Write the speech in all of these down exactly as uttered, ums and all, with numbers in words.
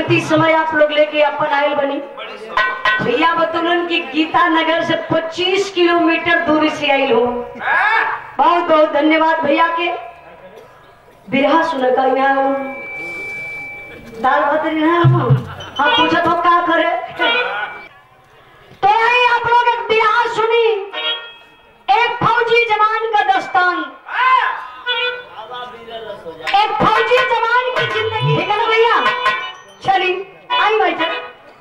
प्रति समय आप लोग लेके अपन आयल बनी। भैया बतौलन की गीता नगर से पच्चीस किलोमीटर दूरी से आयल हो। बहुत बहुत धन्यवाद भैया के। बिरहा सुन का यहाँ दाल बतरी ना हम पूछा तो क्या करे। तो यही आप लोग एक बिरहा सुनी, एक फौजी जवान का दस्तान, एक फौजी जवान की जिंदगी। ठीक है ना भैया, चली आई भाई चल।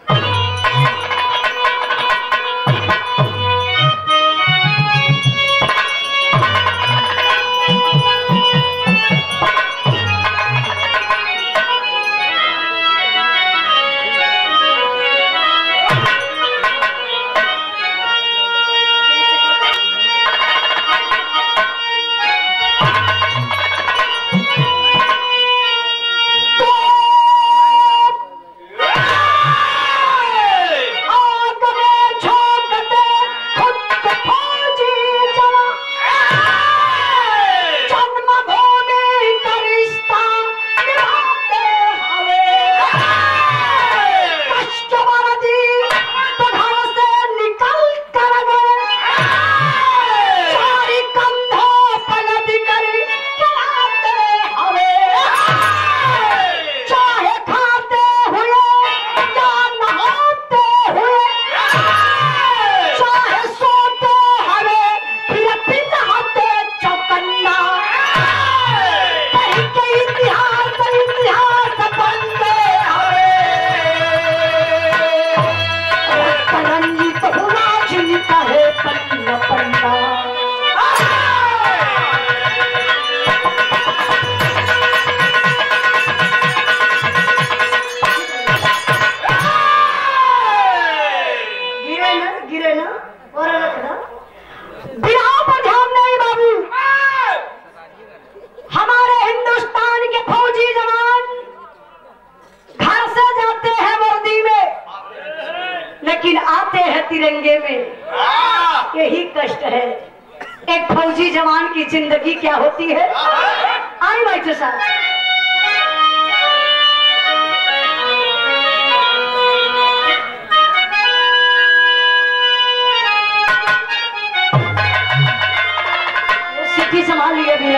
तिरंगे में यही कष्ट है। एक फौजी जवान की जिंदगी क्या होती है। आई बैठो साहब। सिटी संभाल लिया भैया।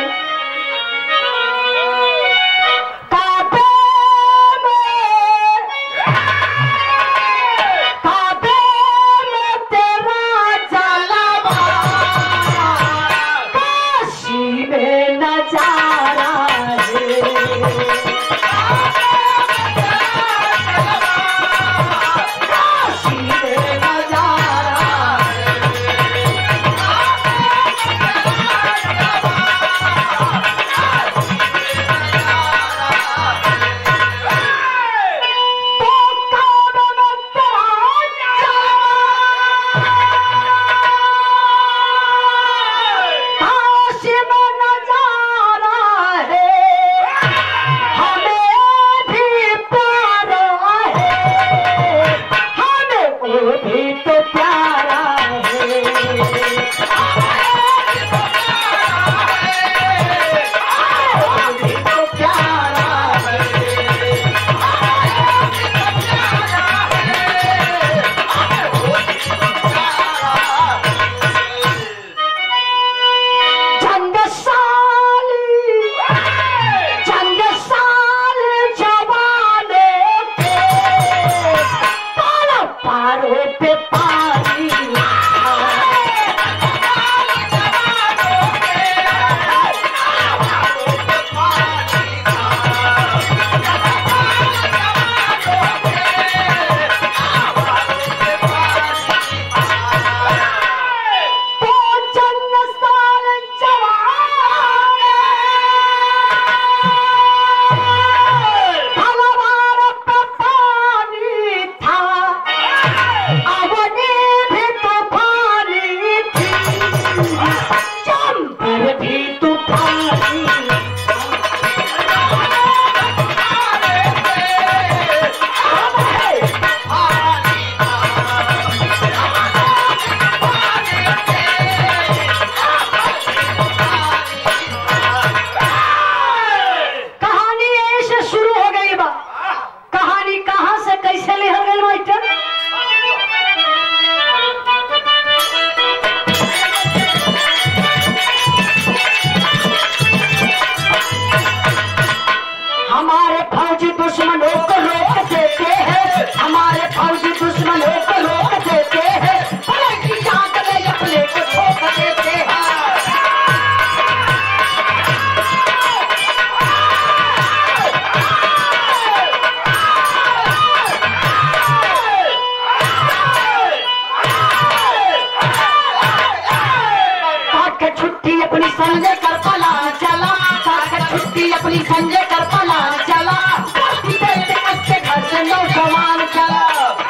पलान चला, ताकत छुट्टी अपनी संजय कर पलान चला, के घर से नौजवान चला।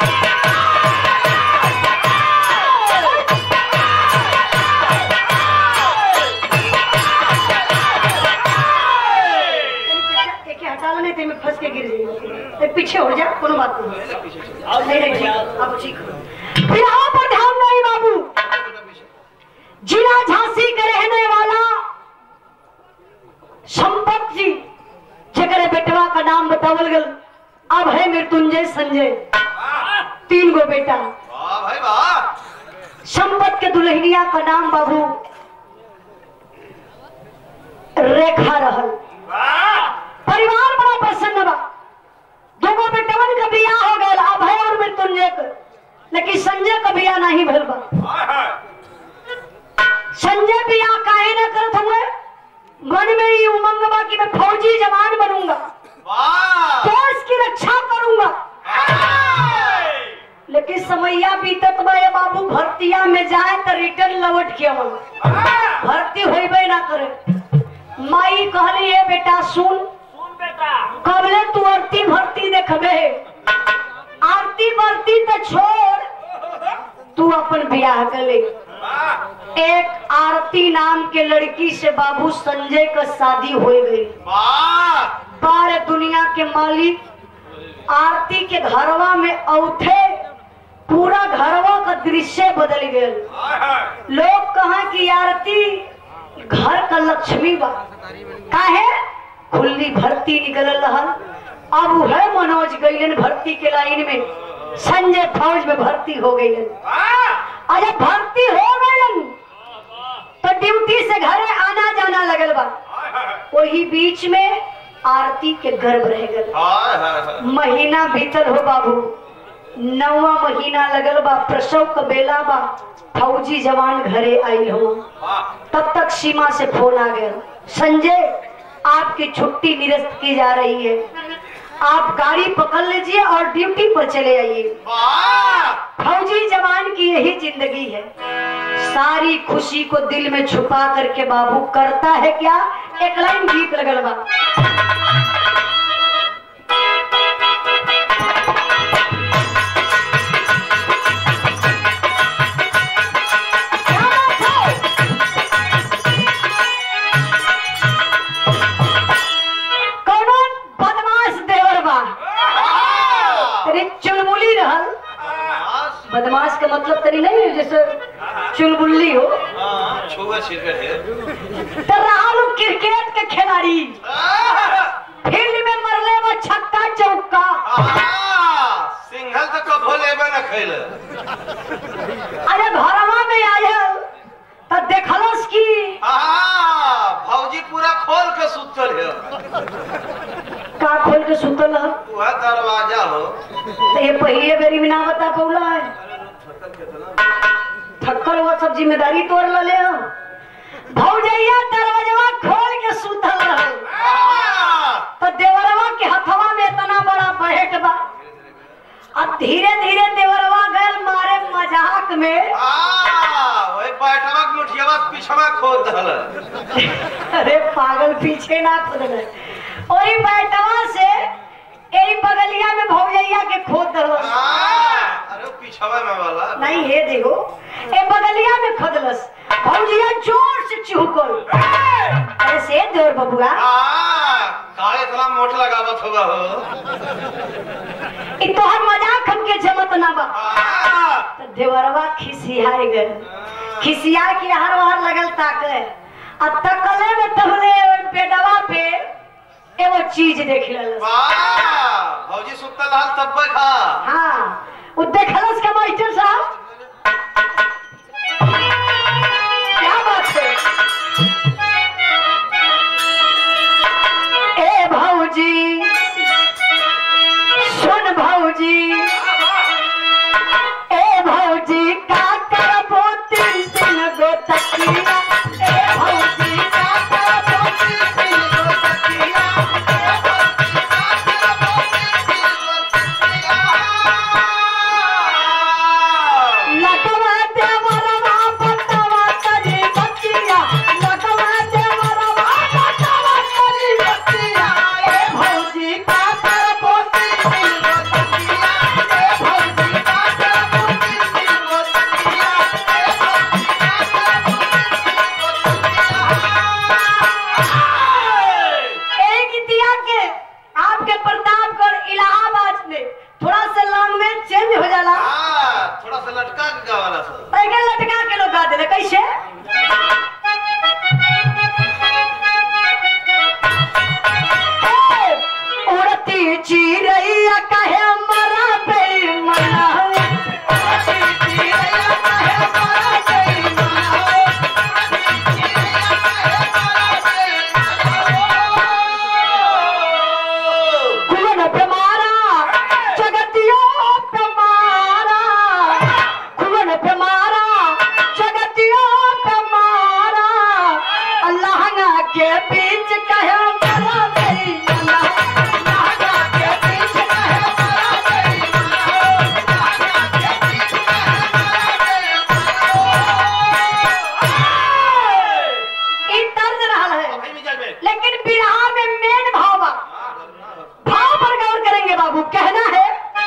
में फंस के गिर जाएगी, पीछे हो जा, कोनो बात नहीं। नहीं अब ठीक हो। यहाँ पर ध्यान नहीं बाबू, जिला झांसी के रहने वाला संपत जी, जगरे बेटवा का नाम बतावल गल, अब है मृत्युंजय संजय, तीन गो बेटा। वाह भाई वाह। संपत के दुल्हनिया का नाम बाबू रेखा रहल। परिवार बड़ा प्रसन्न बा, दोनों बेटवन का बियाह हो गया, अभय और मृत्युंजय का, लेकिन संजय का बियाह नहीं भइल बा। संजय बियाह काहे न करत हुए, मन में ये उमंग बा कि मैं फौजी जवान बनूंगा, देश की रक्षा करूंगा। लेकिन समैया बीतत बा ये बाबू, भर्तिया में जाए तो रिटर्न लौट के आवल, भर्ती होइबे ना करे। माई कहली है बेटा सुन, कबले तू आरती भर्ती देखबे, आरती भर्ती तो छोड़, तू अपन ब्याह कर ले। एक आरती नाम के लड़की से बाबू संजय का शादी हो गई। बारह दुनिया के मालिक आरती के घरवा में औथे, पूरा घरवा का दृश्य बदल गया। लोग कहा कि आरती घर का लक्ष्मी बा, काहे खुली भर्ती निकल रहल। अब है मनोज गईलन भर्ती के लाइन में, संजय फौज में भर्ती हो गईलन। अरे भर्ती हो गईलन तो ड्यूटी से घरे आना जाना लगल बा। वही बीच में आरती के गर्भ रह गल। महीना बीतल हो बाबू, नौवा महीना लगल बा, प्रसव का बेला बा, फौजी जवान घरे आई हो। तब तक सीमा से फोन आ गया, संजय आपकी छुट्टी निरस्त की जा रही है, आप गाड़ी पकड़ लीजिए और ड्यूटी पर चले आइए। फौजी जवान की यही जिंदगी है। सारी खुशी को दिल में छुपा करके बाबू करता है क्या, एक लाइन गीत लगल बा। चुलबुली रहल, बदमाश का मतलब तरी नहीं है जैसे चुलबुल्ली हो, तो रहल क्रिकेट के खिलाड़ी, फील्ड में मरले वो छक्का चौका, सिंघल तो कभो लेबे न खैल। अरे घरवा में आयल तो देखलस की फौजी पूरा खोल के सुतल है। का खोल के सुतल है? वह दरवाजा हो। तो ये पहले बेरी में ना बता पौला है, थक्कर हुआ सब जिम्मेदारी तोड़ ले हो। भौजैया दरवाजा खोल के सुतल रहे, तो देवरवा के हथवा में इतना बड़ा बहेट बा। अब धीरे धीरे देवरवा गल मारे मजाक में, वही बैठवा के मुठियावा पीछवा खोद दहल। अरे पागल, पीछे ना खोदल, वही बैठवा से यही बगलिया में भौजैया के खोद दहलस। अरे पीछवा में वाला नहीं है, देखो ए बगलिया में खोदलस, भौजैया जोर से चिहुकल। अरे से देवर बबुआ काहे इतना मोट लगावत होगा हो। इ तोहर मजाक हमके जमत ना बा। तो देवरवा खिसियाए गए, खिसिया के हर बार लगल ताके, अब तकले में तबले बेडवा पे एगो चीज देख लेलस। वाह, भौजी सुतल हाल तब खा। हाँ, वो देखलस का मास्टर साहब, क्या बात है? ए भौजी सुन भौजी, ए भौजी का करबो तीन तीन गो तकिया, ए भौजी का करबो तीन तीन गो तकिया, बीच कहे मरा गई मना, नागा के बीच कहे मरा गई मना, नागा के बीच कहे मरा गई मना। ई तर्ज रहल है, लेकिन बिरहा में मेन भाव बा, भाव पर गौर करेंगे बाबू। कहना है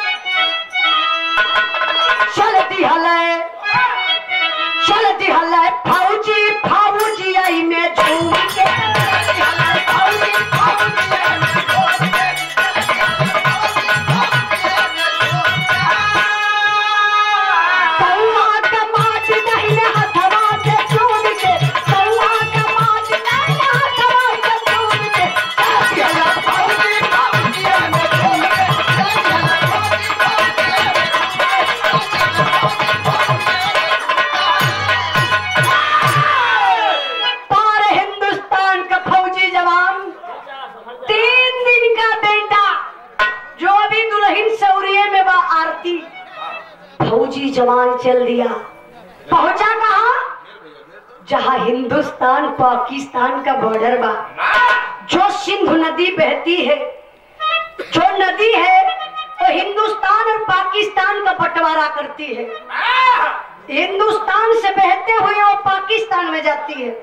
चलती हले चलती हले फौजी फौजी आई में झूम के, चलती हले फौजी फौजी आई में झूम के, कौआ का माच नहीं हथवा से चूम के, कौआ का माच नहीं हथवा से चूम के, चलती हले फौजी फौजी आई में झूम के, चलती हले फौजी फौजी आई में पार हिंदुस्तान का फौजी जवान, तीन दिन का बेटा जो अभी दुल्हन सौरिये में बा आरती, फौजी जवान चल दिया। पहुंचा कहा? जहां हिंदुस्तान पाकिस्तान का बॉर्डर बा, जो सिंधु नदी बहती है, जो नदी है तो हिंदुस्तान और पाकिस्तान का बंटवारा करती है। हिंदुस्तान से बहते हुए वो पाकिस्तान में जाती है।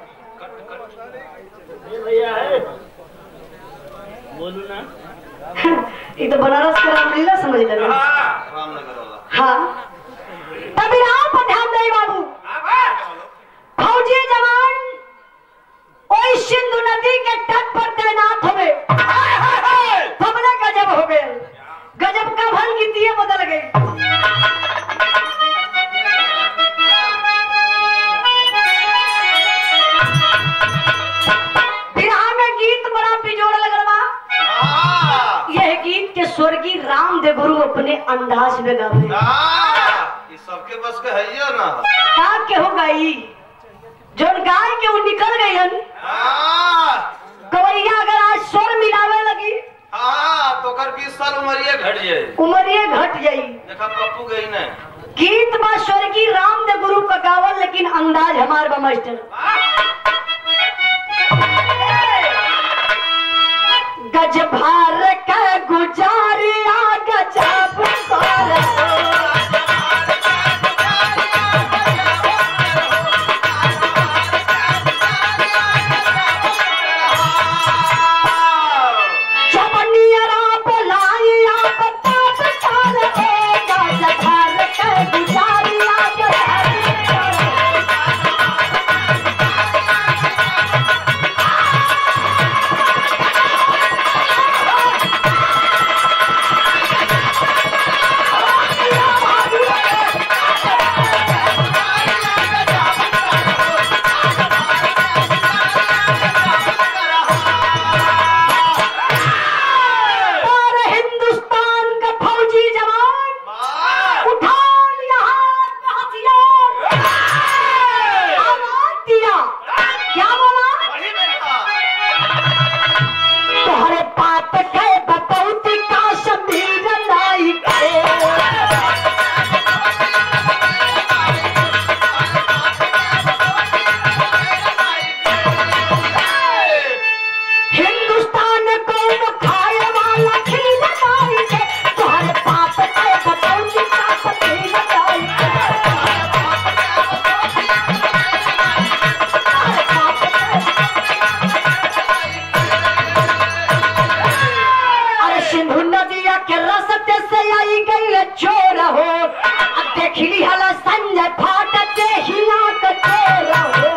बोलू ना, ये तो बनारस का रामलीला समझ लेना। हाँ, तभी आप पर ध्यान दे बाबू। फौजी जवान वही सिंधु नदी के तट पर तैनात हो गए। सबने गजब हो गए, गजब का भल की दिए बदल गई। स्वर्गीय रामदेव गुरु अपने अंदाज में गावे। ये सबके बस के है ना, का के हो गई जो गाय के वो निकल गई हन। गवैया अगर आज स्वर मिलावे लगी हाँ तो कर बीस साल उमरिए घट जाए, उमरिए घट जाई। देखा पप्पू गई ना, गीत बा स्वर्गीय रामदेव गुरु का गावल, लेकिन अंदाज हमार बा मास्टर। गज भार का गुजारिया गजब कर चपनियरा बुलाइया बताब कर गज भार का गुजारिया देखली हला संजय फाटक के हिया कचोरा हो।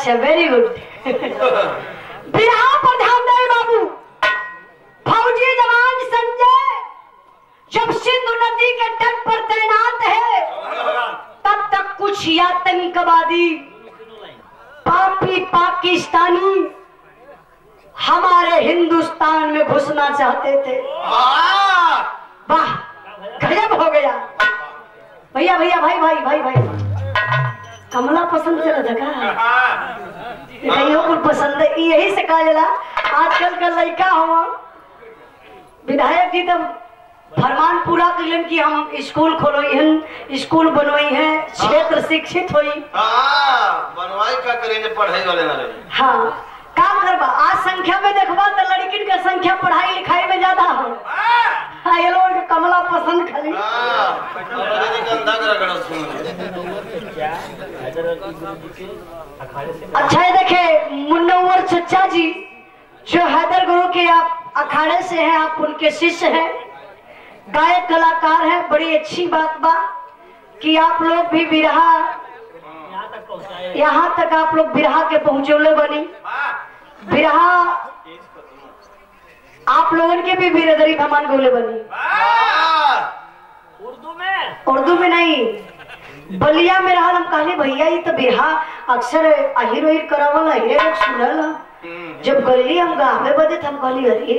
अच्छा वेरी गुड। बिरहा पर ध्यान दे बाबू। फौजी जवान संजय जब सिंधु नदी के तट पर तैनात है तब तक कुछ आतंकवादी पापी पाकिस्तानी हमारे हिंदुस्तान में घुसना चाहते थे। वाह गजब हो गया। भैया भैया भाई भाई भाई भाई कमला पसंद चला जगह कहीं और पसंद है यही से कहा जला। आजकल का लड़का हुआ विधायक जी तब फरमान पूरा कलन की हम स्कूल खोलोई स्कूल बनवाई है क्षेत्र शिक्षित हुई। बनवाई का करेंगे पढ़ाई वाले ना हाँ का करबा आज संख्या में देखबा तो लड़किन के संख्या पढ़ाई लिखाई में ज्यादा हो। हाँ ये लोग कमला पसंद खाली। अच्छा है देखे मुन्नवर चचा जी जो हैदर गुरु के आप अखाड़े से हैं आप उनके शिष्य हैं गायक कलाकार हैं। बड़ी अच्छी बात बा कि आप लोग भी बिरहा यहाँ तक आप लोग बिरहा के पहुंचोले बनी। बिरहा आप लोगों के भी बिरदरी भमान गोले बनी। उर्दू में उर्दू में नहीं बलिया में रहा। हम कहले भैया ये तो बिरहा अक्सर अहिर वहिर करावल अहिरे लोग सुनल। जब गली हम गावे बदे हम कहली अरे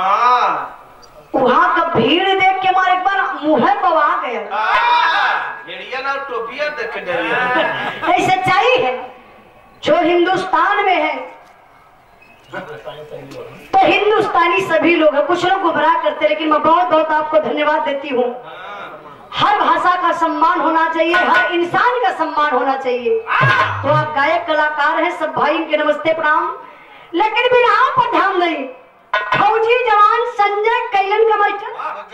वहाँ का भीड़ देख के हमारे एक बार मुँह पवा गया। नहीं सच्चाई है जो हिंदुस्तान में है तो हिंदुस्तानी सभी लोग हैं। कुछ लोग गुमराह करते लेकिन मैं बहुत बहुत आपको धन्यवाद देती हूँ। हर भाषा का सम्मान होना चाहिए हर इंसान का सम्मान होना चाहिए। तो आप गायक कलाकार हैं सब भाई इनके नमस्ते प्रणाम। लेकिन बिरहा पर ध्यान दें फौजी जवान संजय कैलन का मास्टर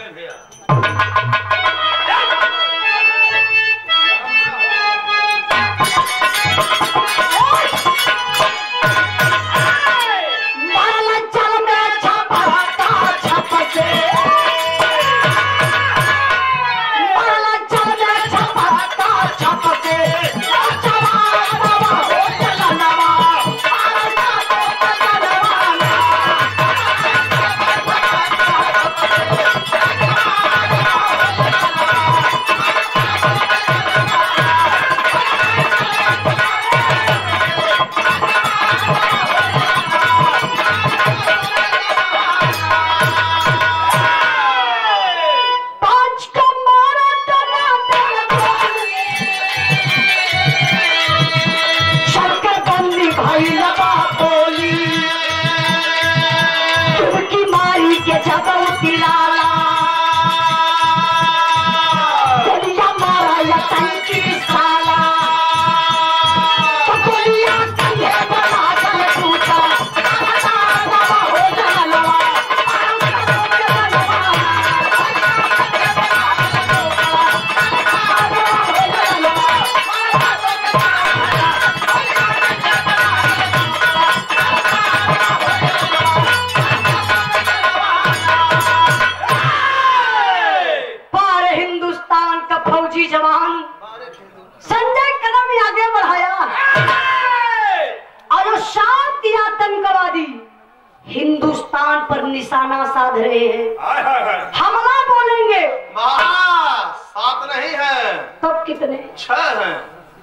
हिंदुस्तान पर निशाना साध रहे हैं। हमला बोलेंगे सात नहीं है तब कितने छह हैं।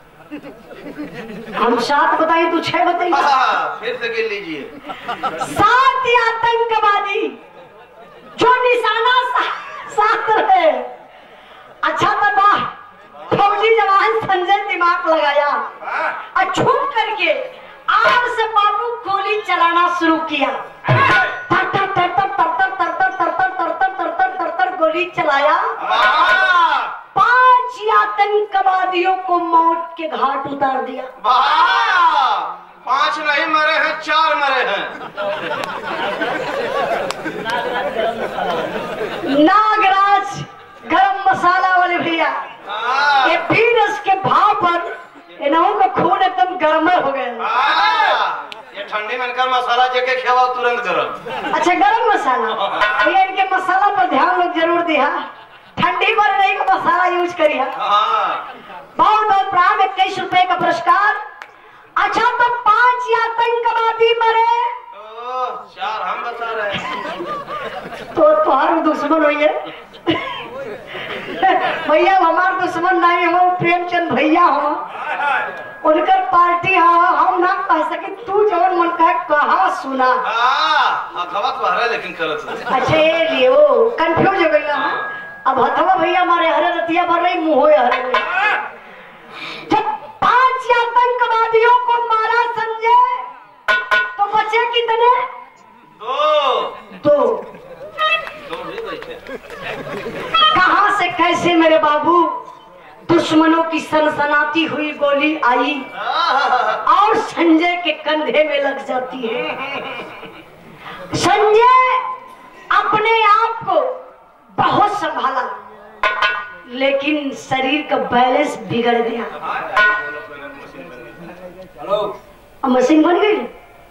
हम सात बताइए तो छह बताइए। फिर से गिन लीजिए। सात आतंकवादी जो निशाना सा, साध रहे। अच्छा तो फौजी जवान संजय दिमाग लगाया और छुप करके आग से बाबू गोली चलाना शुरू किया। तर तर तर तर तर तर तर तर तर तर तर तर तर तर तर गोली चलाया। पांच आतंकवादियों को मौत के घाट उतार दिया। पांच नहीं मरे हैं चार मरे हैं। नागराज गरम मसाला वाले भैया ये बीरस के भाव पर इन्हों का खून एकदम गर्म हो गया। ये ठंडी में इनका मसाला जेके खेवा तुरंत गरम। अच्छा गरम मसाला भैया इनके मसाला पर ध्यान लोग जरूर दिया। ठंडी पर नहीं का मसाला यूज करिए। बहुत बहुत प्राम इक्कीस रुपए का पुरस्कार अच्छा तो पांच आतंकवादी मरे, ओ, चार हम बता रहे हैं। तो तुम्हारे दुश्मन हुई है भैया, हमारे दुश्मन नहीं हो, प्रेमचंद भैया हो, उनकर पार्टी हो, हम ना कह सके। तू जवन मन का कहा सुना हथवा तो हरा लेकिन करत। अच्छा ये लिए वो कंफ्यूज हो गई ना। अब हथवा भैया हमारे हरे रतिया भर रही, मुंह हरे रही। जब पांच आतंकवादियों को मारा संजय, तो बचे कितने? दो दो। दो भी बचे। कहां से कैसे मेरे बाबू दुश्मनों की सनसनाती हुई गोली आई और संजय के कंधे में लग जाती है। संजय अपने आप को बहुत संभाला, लेकिन शरीर का बैलेंस बिगड़ गया। अब मशीन बन गई,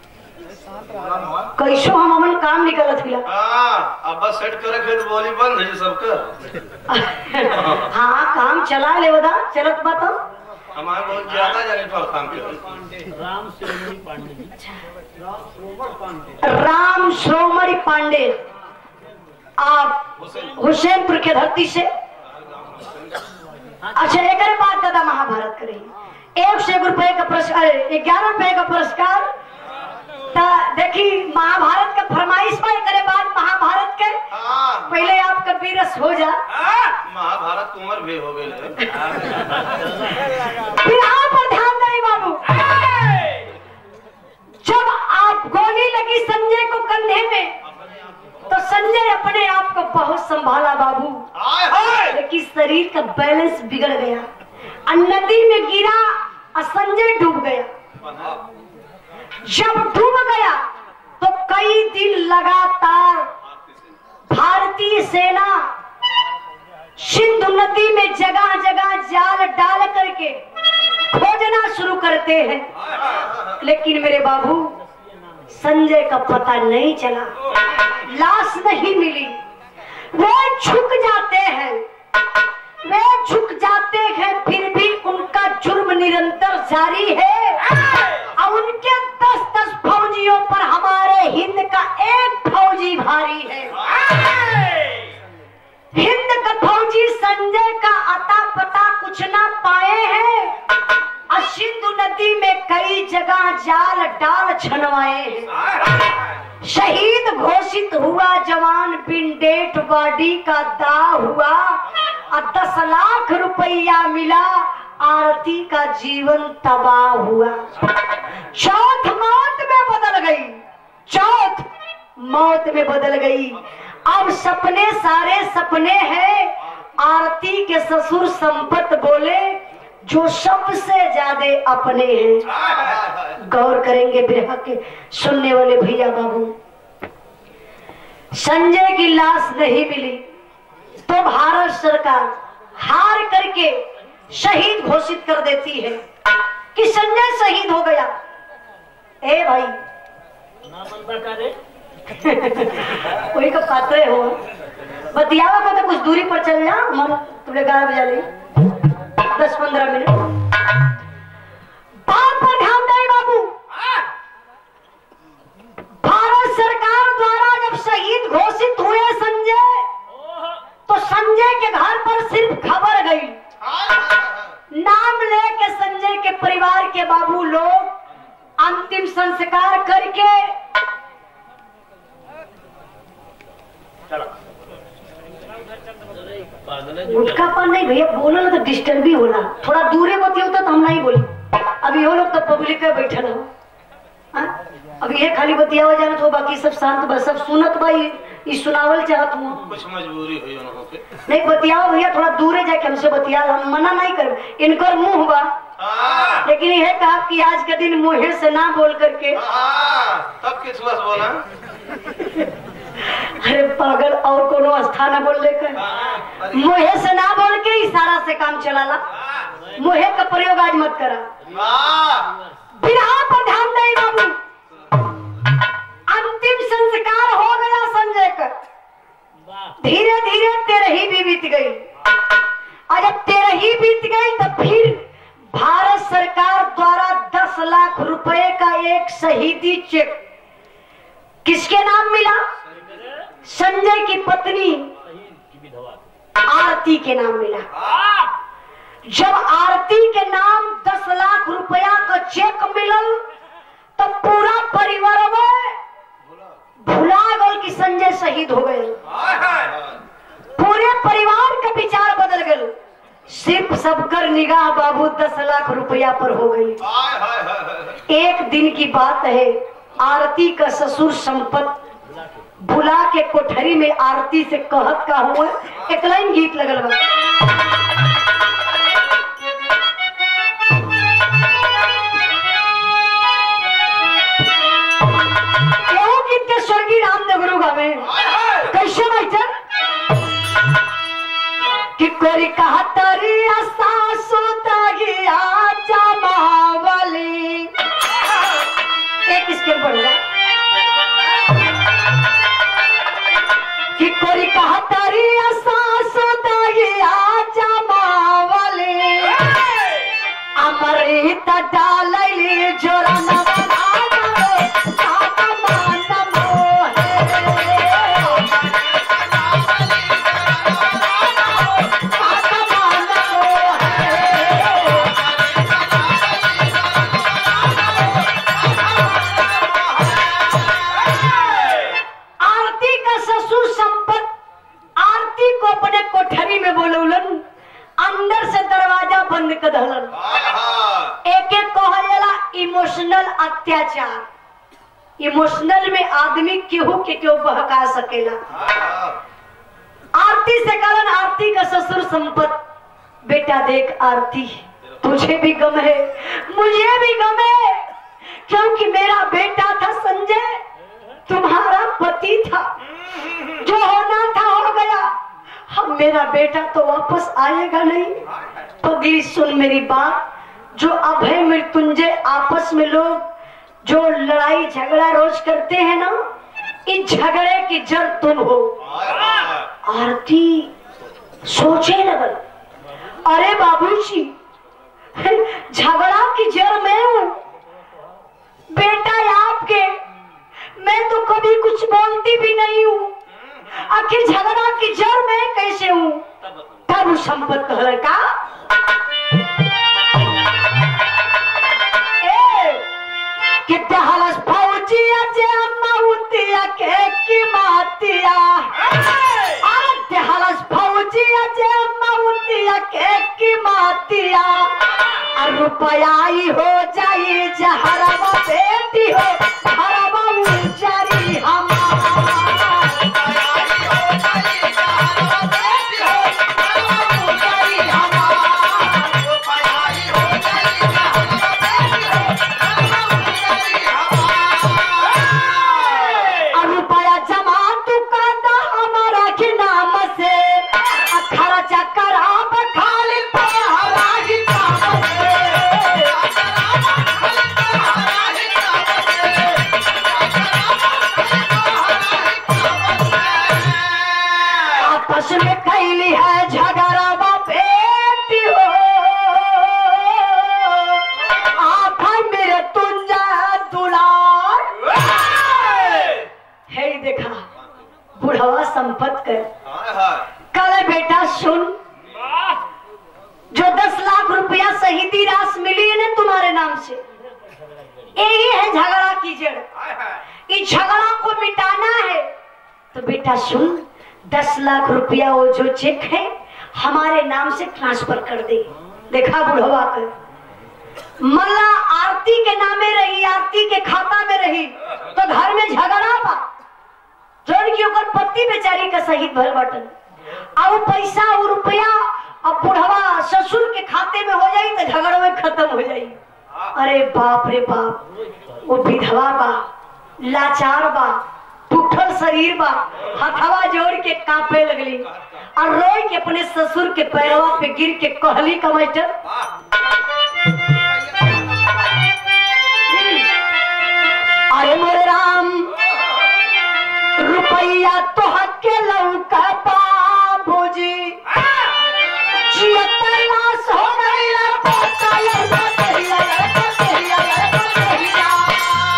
कैसो हम अमन काम निकलत हिला। अब बस सेट करे फिर बोली बंद है सबका। हाँ काम चला ले बता, चलत बता। हमारे बहुत ज्यादा जाने पर काम कर। राम श्रोमणी पांडे, राम श्रोमणी पांडे, आप हुसैनपुर के धरती से। अच्छा एक बात दादा, महाभारत करेंगे। एक सौ एक रुपए का पुरस्कार, ग्यारह रुपए का पुरस्कार। देखी महाभारत का फरमाइश में करे बाद महाभारत के पहले आपका बीरस हो जा। महाभारत उम्र भी हो गई। फिर आप पर ध्यान दें बाबू। जब आप गोली लगी संजय को कंधे में, तो संजय अपने आप को बहुत संभाला बाबू, लेकिन शरीर का बैलेंस बिगड़ गया। नदी में गिरा और संजय डूब गया। जब डूब गया तो कई दिन लगातार भारतीय सेना सिंधु नदी में जगह जगह जाल डाल करके खोजना शुरू करते हैं, लेकिन मेरे बाबू संजय का पता नहीं चला, लाश नहीं मिली। वे झुक जाते हैं, वे झुक जाते हैं, फिर भी उनका जुर्म निरंतर जारी है। और उनके दस दस फौजियों पर हमारे हिंद का एक फौजी भारी है। हिंद का फौजी संजय का अता पता कुछ ना पाए हैं और सिंधु नदी में कई जगह जाल डाल छनवाए हैं। शहीद घोषित हुआ जवान, बिन डेड बॉडी का दाह हुआ और दस लाख रुपया मिला, आरती का जीवन तबाह हुआ। चौथ मौत में बदल गई, चौथ मौत में बदल गई। अब सपने सारे सपने हैं। आरती के ससुर संपत बोले, जो सबसे ज्यादा अपने हैं। गौर करेंगे बिरहा के सुनने वाले भैया बाबू। संजय की लाश नहीं मिली तो भारत सरकार हार करके शहीद घोषित कर देती है कि संजय शहीद हो गया। ए भाई कोई का पात्र हो बतियावा को तो कुछ दूरी पर चल जा, मन तुमने गाय बजा ली दस पंद्रह मिनट। बात पर ध्यान दे बाबू। भारत सरकार द्वारा जब शहीद घोषित हुए संजय, तो संजय के घर पर सिर्फ खबर गई, नाम लेके संजय के परिवार के बाबू लोग अंतिम संस्कार करके गुटखा पर नहीं भैया बोलो तो डिस्टर्ब भी होला, थोड़ा दूरे बती होता तो हम नहीं बोली। अभी वो लोग तो पब्लिक है बैठल हो, अभी ये खाली बतियावा जाना तो बाकी सब शांत बस सब सुनत भाई इस सुनावल चाहत हूँ। कुछ मजबूरी हुई उन्हों पे। नहीं बतियाओ भैया, थोड़ा दूरे जाके हमसे बतिया, हम मना नहीं कर, इनकर मुंह बा, लेकिन यह कहा कि आज के दिन मुँह से ना बोल करके। तब किस बस बोला? अरे पागल, और कोनो स्थान बोल लेकर मुँह से ना बोल के इशारा से काम चलाला। मुँह का प्रयोग आज मत करा। बिरहा पर ध्यान दे बाबू। अंतिम संस्कार हो गया संजय का, धीरे धीरे तेरही भी बीत गई। और जब तेरही बीत गई तो फिर भारत सरकार द्वारा दस लाख एक शहीदी चेक किसके नाम मिला? संजय की पत्नी आरती के नाम मिला। जब आरती के नाम दस लाख रुपया का चेक मिलल तो पूरा परिवार भुला गल कि संजय शहीद हो गए। पूरे परिवार का विचार बदल गए। सिर्फ सबकर निगाह बाबू दस लाख रुपया पर हो गई। एक दिन की बात है, आरती का ससुर संपत बुला के कोठरी में आरती से कहत का हुआ, एक लाइन गीत लगल बा। केहू गीत के स्वर्गीय रामदेव गुरु गावे कैसे मास्टर कि कोरी कहा तरी सासु तगिया जमावली। एक इसके बढ़ रहा कि कोरी कहा तरी सासु तगिया जमावली। अमृत डालली जोरा नवा अंदर से दरवाजा बंद कर दहलन। एक एक कहला इमोशनल अत्याचार। इमोशनल में आदमी केहू के केहू बहका सकेला। आरती से कहलन आरती का ससुर संपत, बेटा देख आरती तुझे भी गम है मुझे भी गम है, क्योंकि मेरा बेटा था संजय, तुम्हारा पति था, जो होना था हो गया। अब मेरा बेटा तो वापस आएगा नहीं। पगली सुन मेरी बात, जो अभय मृत्युंजय आपस में लोग जो लड़ाई झगड़ा रोज करते हैं ना, इस झगड़े की जड़ तुम हो। आरती सोचे लगल, अरे बाबूजी झगड़ा की जड़ मैं हूँ, बेटा आपके, मैं तो कभी कुछ बोलती भी नहीं हूँ, आखिर झगड़ा की जड़ मैं कैसे हूँ? तब संपत कहला का कि दहलस फौजिया जे माउतिया के की मातिया। अरे दहलस फौजिया जे माउतिया के की मातिया। रुपया ही हो जाई जहरवा बेटी हो हरवा उजारी हमारा। में कैली है झगड़ा बेटी हो, आप मेरे तुंजा दुलार है। देखा बुढ़वा संपत कर कल बेटा सुन, जो दस लाख रुपया शहीदी राशि मिली है ना तुम्हारे नाम से, यही है झगड़ा की जड़। इस झगड़ा को मिटाना है तो बेटा सुन, दस लाख रुपया वो जो चेक है हमारे नाम से ट्रांसफर कर दे। देखा बुढ़वा कर मल्ला आरती के नामे रही, आरती के खाता में रही तो घर में झगड़ा बा, जोन की ओकर पति बेचारी का शहीद भर बटन, अब पैसा और रुपया अब बुढ़वा ससुर के खाते में हो जाई तो झगड़ा में खत्म हो जाई। अरे बाप रे बाप, वो विधवा बा, लाचार बा, टूटल शरीर बा, हथवा जोड़ के कांपे लगली और रोई के अपने ससुर के पैरवा पे गिर के कहली का मास्टर, अरे मोरे राम रुपया तो हके लौका बाबूजी, जियत लाश हो गई।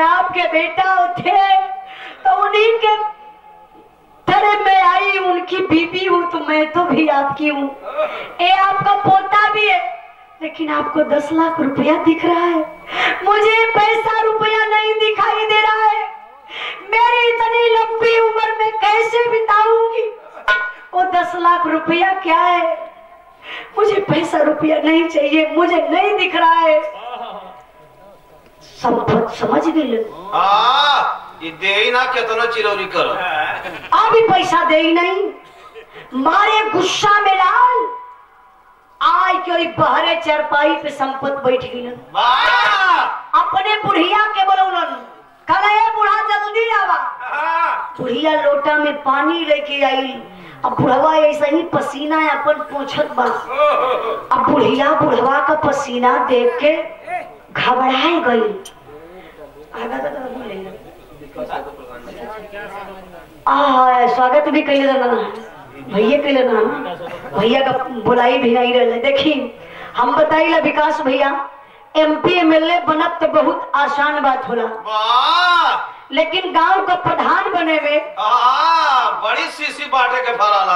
अगर आपके बेटा थे तो उन्हीं के तरह मैं आई, उनकी बीबी हूँ तो मैं तो भी आपकी हूँ। ये आपका पोता भी है, लेकिन आपको दस लाख रुपया दिख रहा है, मुझे पैसा रुपया नहीं दिखाई दे रहा है। मेरी इतनी लंबी उम्र में कैसे बिताऊंगी? वो दस लाख रुपया क्या है? मुझे पैसा रुपया नहीं चाहिए, मुझे नहीं दिख रहा है। संपत समझ गए? ये दे ही ना कितना चिरौरी करो, अभी पैसा दे ही नहीं। मारे गुस्सा में लाल आय क्यों बहरे चरपाई पे संपत बैठ गई। अपने बुढ़िया के बोलन कल बुढ़ा जल्दी आवा। बुढ़िया लोटा में पानी लेके आई, अब बुढ़वा ऐसा ही पसीना अपन पोंछत बा। अब बुढ़िया बुढ़वा का पसीना देख के घबराए गई। आ स्वागत भी कैले ना भैया कैले ना भैया का बुलाई भी नहीं रहे। देखी हम बताइला विकास भैया, एमपी एमएलए बनत तो बहुत आसान बात होला, लेकिन गांव का प्रधान बने में आ, बड़ी सीसी बाटे के फराला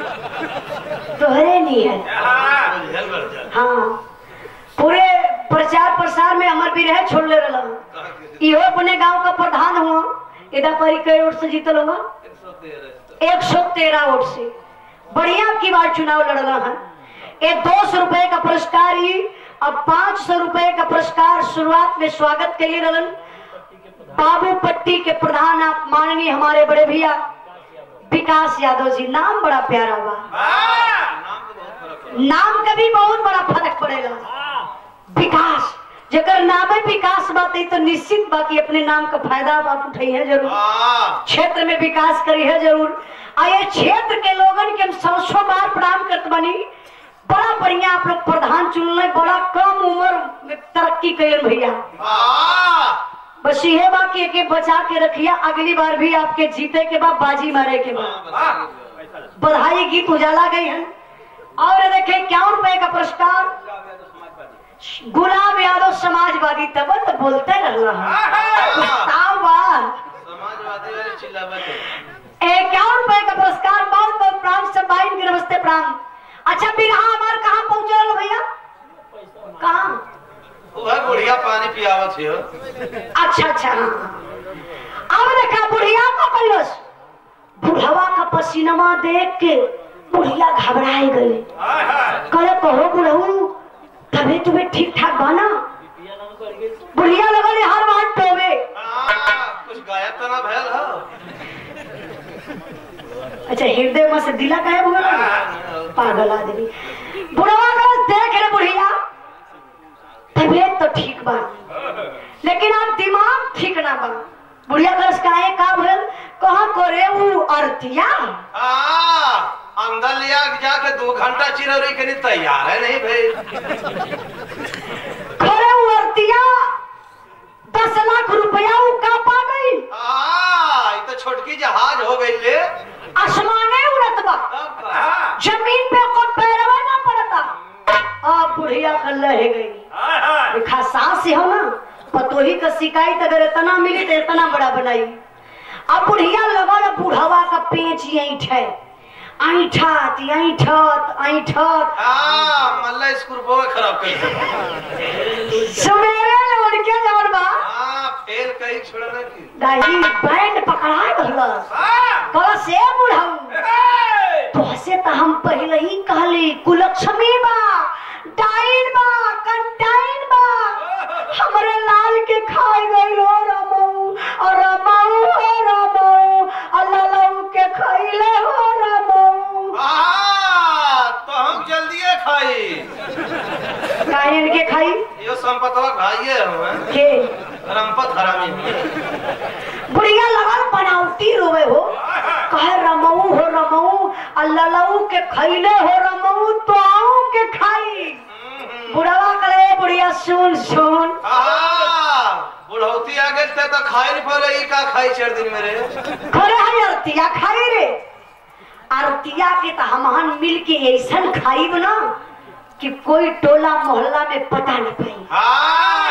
तोहरे नहीं है। हाँ पूरे प्रचार प्रसार में हमार भी रहे छोड़ ले रहा। इहो अपने गांव का प्रधान हुआ, इधर पर कई वोट से जीतल होगा, एक सौ तेरह वोट से बढ़िया की बात चुनाव लड़ रहा है। ये दो सौ रुपए का पुरस्कार ही, अब पांच सौ रुपए का पुरस्कार शुरुआत में स्वागत के लिए रलन बाबू पट्टी के प्रधान आप माननीय हमारे बड़े भैया विकास यादव जी। नाम बड़ा प्यारा बा, नाम का भी बहुत बड़ा फर्क पड़ेगा। विकास जगह नाम है विकास बात है तो निश्चित बाकी अपने नाम का फायदा आप उठाई है जरूर, क्षेत्र में विकास करी है जरूर। आए क्षेत्र के लोगन के हम सौ सौ बार प्रणाम करते बनी। बड़ा बढ़िया आप लोग प्रधान चुन ले, बड़ा कम उम्र में तरक्की कर भैया। बस ये बाकी एक बचा के रखिया, अगली बार भी आपके जीते के बाद बाजी मारे के बाद बधाई गीत उजाला गई है। और देखे क्या रुपए का पुरस्कार गुलाब यादव समाजवादी, तब तो बोलते रहना इक्यावन रुपए का पुरस्कार। बहुत बहुत प्राण सब भाई नमस्ते प्राण। अच्छा बिरहा हमार कहाँ पहुँचे भैया? कहाँ बुढ़िया पानी पियावत है। अच्छा अच्छा अब देखा बुढ़िया का कलश, बुढ़वा का पसीनमा देख के बुढ़िया घबराए गई। कहे कहो बुढ़ऊ तभी तुम्हें ठीक ठाक बना? बुढ़िया लगल हर बात टोवे कुछ गायब तो ना भयल हो। अच्छा हृदय में से दिला कहे बुआ पागल आदमी। बुढ़वा का देख रे बुढ़िया तबीयत तो ठीक बा, लेकिन आप दिमाग ठीक ना बा। बुढ़िया कलश काहे का भयल? कहा करे वो अरतिया अंदर लिया जाके दो घंटा चिरौरी के लिए तैयार है नहीं भाई। करे वो अरतिया दस लाख रुपया वो का पा गई। ये तो छोटकी जहाज हो गई ले, आसमाने उड़त बा, जमीन पे को पैरवा ना पड़ता। अब बुढ़िया कल रह गई। सांस हो ना पतोही का शिकायत अगर इतना मिली तो इतना बड़ा बनाई। अब बुढ़िया लगा बुढ़ावा का पेच यही है ऐठत ऐठत ऐठत मल्ला स्कूल खराब कर सवेरे लड़के जवन बा फेल कहीं छोड़ना की दाई बैंड पकड़ा दहलस। कल से बुढ़ाऊ तो से तो हम पहले ही कहली कुलक्ष्मी बा, डाइन बा, कंटाइन बा, हमरे लाल के खाए गई हो रमऊ और रमऊ हो रमऊ अल्लाह के खइले हो रमऊ। तो हम जल्दी खाई काहे के खाई? यो संपतवा भाईए हम के रंपत हरामी। बुढ़िया लगल बनावटी रोवे हो, कहे रमऊ हो रमऊ अल्लाह के खइले हो रमऊ तो आऊ के खाई। बुढ़वा करे बुढ़िया सुन सुन बुढ़ौती आ गए थे तो खाई पड़े का खाई चार दिन मेरे खरे है अरतिया खाई रे। अरतिया के तो हम मिल के ऐसा खाई ना कि कोई टोला मोहल्ला में पता नहीं पाई। हाँ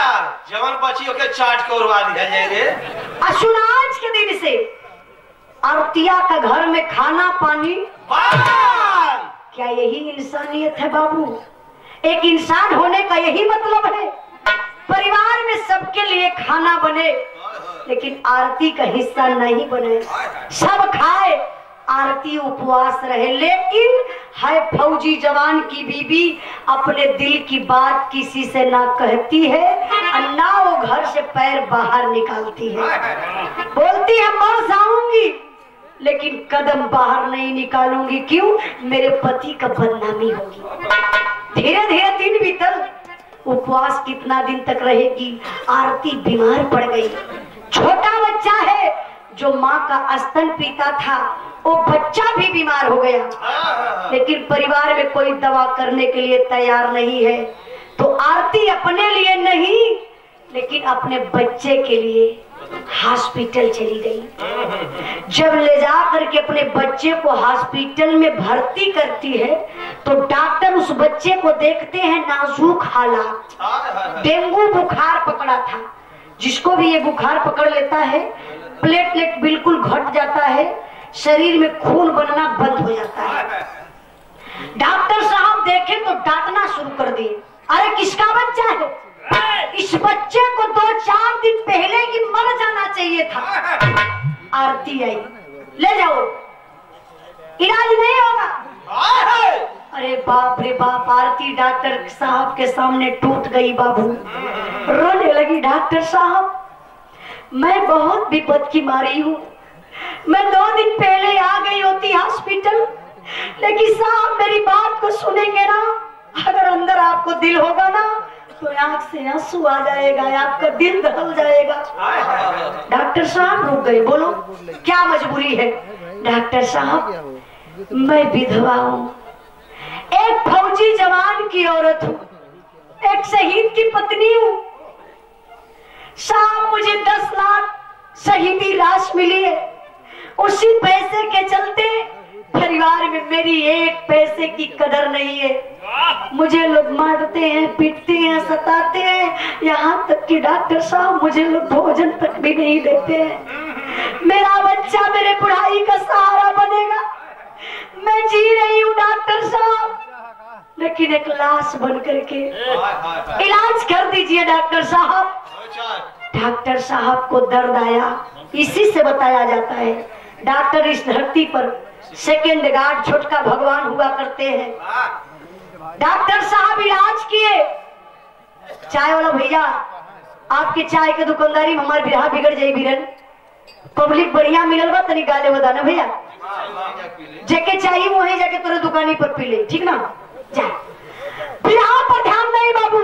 जवन बच्चियों के चाट के उड़वा दिया जाए रे। आज के दिन से आरतिया का घर में खाना पानी बाल। क्या यही इंसानियत है बाबू? एक इंसान होने का यही मतलब है। परिवार में सबके लिए खाना बने लेकिन आरती का हिस्सा नहीं बने। सब खाए आरती उपवास रहे, लेकिन है फौजी जवान की बीबी अपने दिल की बात किसी से ना कहती है और ना वो घर से पैर बाहर निकालती है। बोलती है मर जाऊंगी लेकिन कदम बाहर नहीं निकालूंगी। क्यों? मेरे पति का बदनामी होगी। धीरे धीरे दिन बीतल, उपवास कितना दिन तक रहेगी? आरती बीमार पड़ गई। छोटा बच्चा है जो माँ का स्तन पीता था, वो बच्चा भी बीमार हो गया। लेकिन परिवार में कोई दवा करने के लिए तैयार नहीं है। तो आरती अपने लिए नहीं लेकिन अपने बच्चे के लिए हॉस्पिटल चली गई। जब ले जा करके अपने बच्चे को हॉस्पिटल में भर्ती करती है तो डॉक्टर उस बच्चे को देखते हैं नाजुक हालात, डेंगू बुखार पकड़ा था। जिसको भी ये बुखार पकड़ लेता है प्लेटलेट बिल्कुल घट जाता है, शरीर में खून बनना बंद हो जाता है। डॉक्टर साहब देखे तो डांटना शुरू कर दिए, अरे किसका बच्चा है? इस बच्चे को दो चार दिन पहले ही मर जाना चाहिए था। आरती आई, ले जाओ, इलाज नहीं होगा। अरे बाप रे बाप, आरती डॉक्टर साहब के सामने टूट गई बाबू, रोने लगी। डॉक्टर साहब मैं बहुत विपद की मारी हूँ, मैं दो दिन पहले आ गई होती हॉस्पिटल, लेकिन साहब मेरी बात को सुनेंगे ना, अगर अंदर आपको दिल होगा ना तो आंख से आंसू आ जाएगा, आपका दिल दहल जाएगा। डॉक्टर साहब रुक गए, बोलो क्या मजबूरी है? डॉक्टर साहब मैं विधवा हूँ, एक फौजी जवान की औरत हूँ, एक शहीद की पत्नी हूँ। साहब मुझे दस लाख शहीदी राशि मिली है, उसी पैसे के चलते परिवार में मेरी एक पैसे की कदर नहीं है। मुझे लोग मारते हैं, पीटते हैं, सताते हैं, यहाँ तक कि डॉक्टर साहब मुझे लोग भोजन तक भी नहीं देते हैं। मेरा बच्चा मेरे बुढ़ाई का सहारा बनेगा, मैं जी रही हूँ डॉक्टर साहब, लेकिन एक लाश बन करके इलाज कर दीजिए डॉक्टर साहब। डॉक्टर साहब को दर्द आया, इसी से बताया जाता है डॉक्टर इस धरती पर सेकेंड गार्ड छोटका भगवान हुआ करते हैं। डॉक्टर साहब इलाज किए। चाय वाला भैया आपके चाय के दुकानदारी में हमारे बिरहा बिगड़ जाये बीरन, पब्लिक बढ़िया मिलल बा, तनी गाले बता ना भैया, जेके चाहिए वहीं जाके तोरे दुकानी पर पी ले, ठीक ना? जा बिरहा पर ध्यान नहीं बाबू।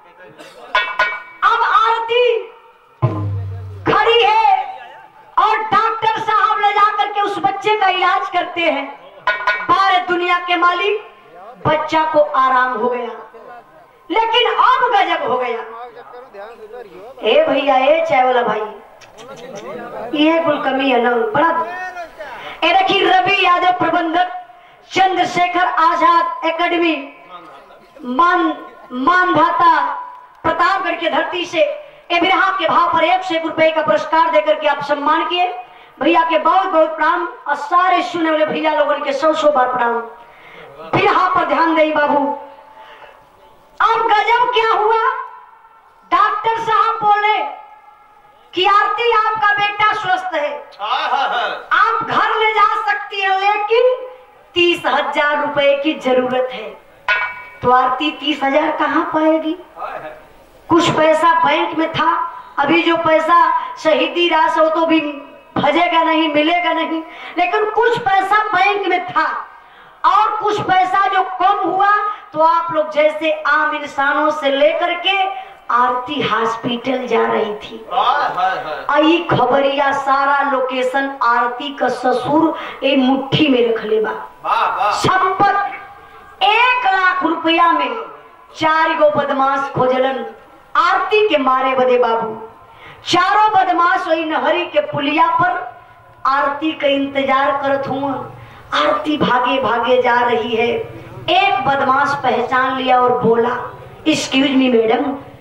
अब आरती खड़ी है और डॉक्टर साहब ले जाकर के उस बच्चे का इलाज करते हैं। बारे दुनिया के मालिक, बच्चा को आराम हो गया, लेकिन अब गजब हो गया। ए भैया, ए चाय वाला भाई, ये कुल कमी है ना बड़ा। ए देखिए रवि यादव प्रबंधक, चंद्रशेखर आजाद एकेडमी, मान मानधाता, प्रतापगढ़ की धरती से ए बिरहा के भाव पर एक सौ एक रुपए का पुरस्कार देकर के आप सम्मान किए। भैया के बहुत बहुत प्रणाम और सारे सुने वाले भैया लोगों के सौ सौ बार प्रणाम। बिरहा पर ध्यान दें बाबू। अब गजब क्या हुआ, डॉक्टर साहब बोले कि आरती आपका बेटा स्वस्थ है, आप घर ले जा सकती हैं, लेकिन तीस हजार रुपए की जरूरत है। तो आरती तीस हजार कहाँ पाएगी? कुछ पैसा बैंक में था, अभी जो पैसा शहीदी राशि हो तो भी भजेगा नहीं, मिलेगा नहीं, लेकिन कुछ पैसा बैंक में था और कुछ पैसा जो कम हुआ तो आप लोग जैसे आम इंसानों से लेकर के आरती हॉस्पिटल जा रही थी। आई खबरिया सारा लोकेशन आरती का ससुर एक मुट्ठी में रख ले बा। संपत्ति एक लाख रुपया में चार गो बदमाश खोजलन आरती के मारे बदे बाबू। चारों बदमाश वही नहरी के पुलिया पर आरती का इंतजार करत हुआ। आरती भागे भागे जा रही है। एक बदमाश पहचान लिया और बोला, एक्सक्यूज मी मैडम,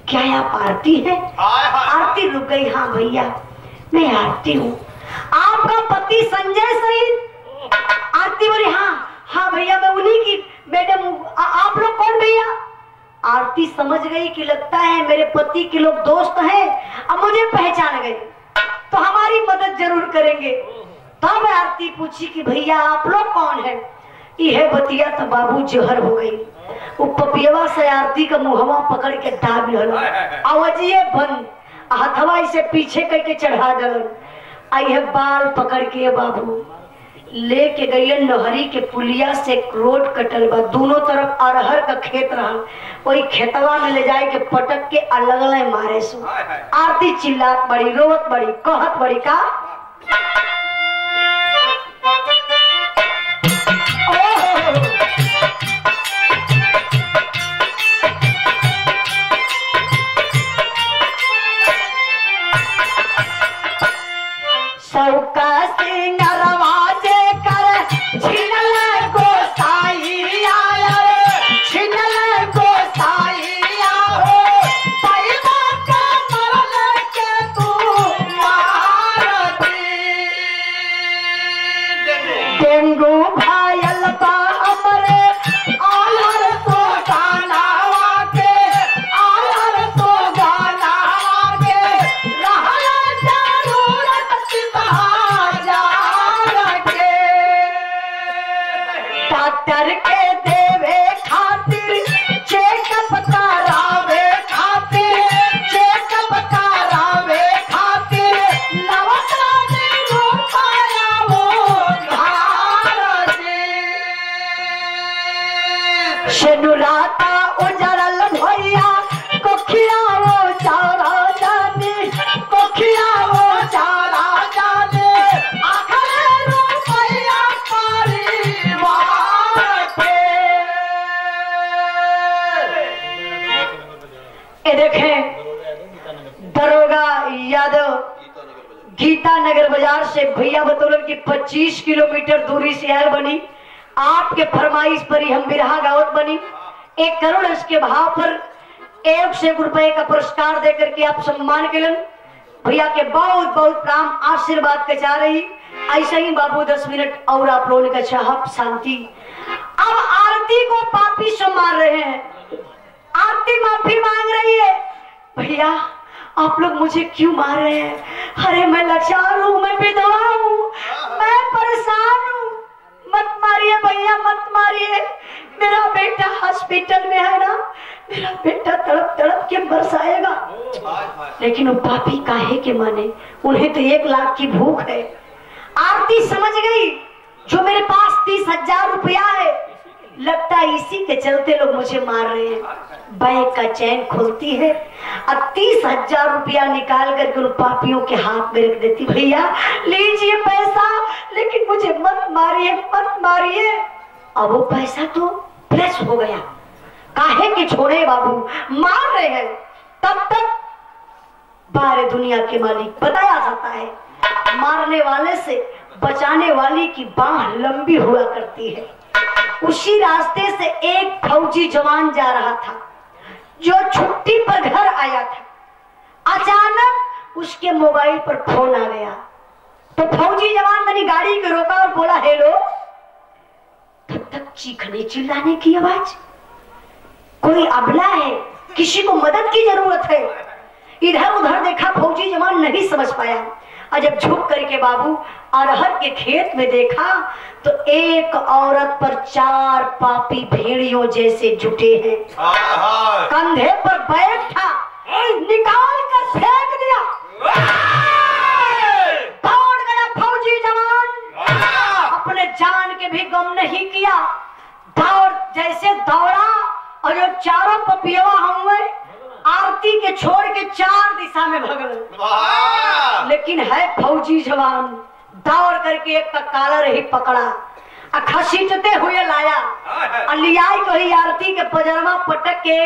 क्या आप आरती है? आरती रुक गई। हाँ भैया मैं आरती हूँ। आपका पति संजय सहित? आरती बोली हाँ हाँ भैया मैं उन्हीं की मैडम हूँ। आप लोग कौन भैया? आरती समझ गई कि लगता है मेरे पति के लोग दोस्त हैं, अब मुझे पहचान गए तो हमारी मदद जरूर करेंगे। तब आरती पूछी कि भैया आप लोग कौन है? यह बतिया तो बाबू जहर हो गई। वो पपियवा से आरती का मुहवा पकड़ के दाब लल, आवाजिए बंद, हथवा इसे पीछे करके चढ़ा दल। आई बाल पकड़ के बाबू लेके गई नहरी के पुलिया से रोड कटल बा, दोनों तरफ अरहर का खेत रहा, वही खेतवा में ले जाए के पटक के अलग अलग मारे सो। आरती चिल्लात बड़ी, रोवत बड़ी, कहत बड़ी का सौका सिंगरवाजे कर छिनल गोसाई आया रे, छिनल गोसाई आओ पैदा का मरल के तू मार दी। डेंगू भायल बा हमरे आलर तो गानावा के, आलर तो गानावा के रहल जरूरत डॉक्टर के देवे खातिर चेकअप करावे खातिर, चेकअप करावे खातिर नवका रुपया वो धार दे। शनुराता उजरल भैया कोखिया वो चारा जाने, कोखिया वो चारा जाने आखिर रुपया देखें। दरोगा यादव गीता नगर बाजार से भैया बतौलन की पच्चीस किलोमीटर दूरी से आयल बनी। आपके फरमाइश पर ही हम बिरहा गावत बनी। एक करोड़ इसके भाव पर एक से रुपए का पुरस्कार देकर के आप सम्मान केलन। भैया के बहुत बहुत काम आशीर्वाद के जा रही। ऐसे ही बाबू दस मिनट और आप लोगों का चाहत शांति। अब आरती को पापी से मार रहे हैं, आरती माफी मांग रही है। भैया आप लोग मुझे क्यों मार रहे हैं? अरे मैं लाचार हूँ, मैं विधवा हूँ, मैं परेशान हूँ। मत मारिए भैया मत मारिए, मेरा बेटा हॉस्पिटल में है ना, मेरा बेटा तड़प तड़प के बरसाएगा। लेकिन वो पापी काहे के माने, उन्हें तो एक लाख की भूख है। आरती समझ गई जो मेरे पास तीस हजार रुपया है, लगता है इसी के चलते लोग मुझे मार रहे हैं। बैंक का चैन खोलती है और तीस हजार रुपया निकाल करके उन पापियों के हाथ में रख देती। भैया लीजिए पैसा, लेकिन मुझे मत मारिए मत मारिए। अब वो पैसा तो फ्लैश हो गया, काहे के छोड़े बाबू, मार रहे हैं। तब तक बाहर दुनिया के मालिक बताया जाता है, मारने वाले से बचाने वाली की बाह लंबी हुआ करती है। उसी रास्ते से एक फौजी जवान जा रहा था जो छुट्टी पर घर आया था। अचानक उसके मोबाइल पर फोन आ गया तो फौजी जवान ने गाड़ी को रोका और बोला हेलो। तब तक चीखने चिल्लाने की आवाज, कोई अबला है, किसी को मदद की जरूरत है। इधर उधर देखा, फौजी जवान नहीं समझ पाया। और जब झुक करके बाबू अरहर के खेत में देखा तो एक औरत पर चार पापी भेड़ियों जैसे जुटे हैं। कंधे पर बैग था, निकाल कर फेंक दिया। दौड़ गया फौजी जवान, अपने जान के भी गम नहीं किया। दौड़ जैसे दौड़ा और जो चारों पपियवा हुए आरती के छोड़ के चार दिशा में भगल। लेकिन है फौजी जवान, दौड़ करके एक का काला रही पकड़ा, खसीटते हुए लाया, लियाई को ही आरती के पजरमा पटक के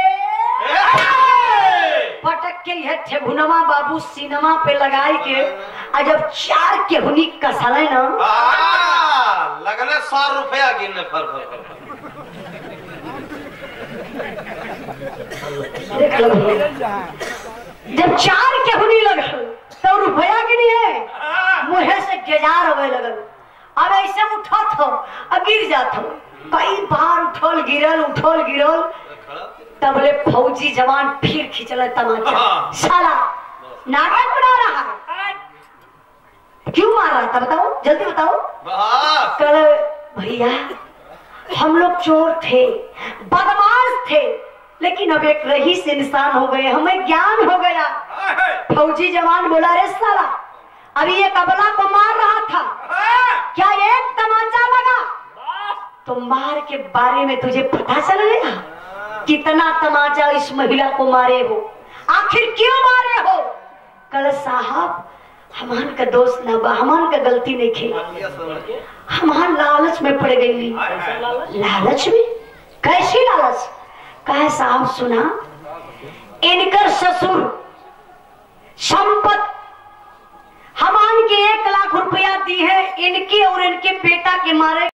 पटक के यह ठेगुनवा बाबू सिनेमा पे लगाई के, और जब चार के हुनी कसले ना लगने सौ रुपया गिनने पर देख लो भैया, जब चार के हुनी लगल तो रुपया के नहीं मुहे से गेजार होवे लगल। अब ऐसे उठत हो अब गिर जात हो, कई बार उठल गिरल उठल गिरल, तबले फौजी जवान फिर खिंचल तमाचा। साला नाटक बना रहा है, क्यों मार रहा था बताओ, जल्दी बताओ। कल भैया हम लोग चोर थे, बदमाश थे, लेकिन अब एक रईस इंसान हो गए, हमें ज्ञान हो गया। फौजी जवान बोला, रे साला अभी ये कबला को मार रहा था, क्या एक तमाचा लगा? तो मार के बारे में तुझे पता चल गया? कितना तमाचा इस महिला को मारे हो, आखिर क्यों मारे हो? कल साहब हमान का दोस्त न बा, हमान का गलती नहीं खेला, हमान लालच में पड़ गई। लालच में? कैसी लालच? कहे साहब सुना, इनकर ससुर संपत्ति हमान के एक लाख रुपया दी है, इनके और इनके बेटा के मारे